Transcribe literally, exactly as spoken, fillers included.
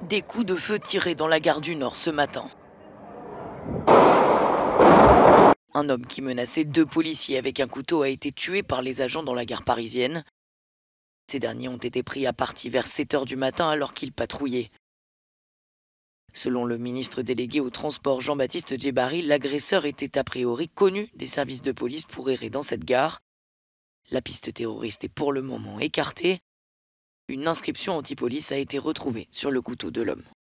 Des coups de feu tirés dans la gare du Nord ce matin. Un homme qui menaçait deux policiers avec un couteau a été tué par les agents dans la gare parisienne. Ces derniers ont été pris à partie vers sept heures du matin alors qu'ils patrouillaient. Selon le ministre délégué au transport Jean-Baptiste Djebbari, l'agresseur était a priori connu des services de police pour errer dans cette gare. La piste terroriste est pour le moment écartée. Une inscription anti-police a été retrouvée sur le couteau de l'homme.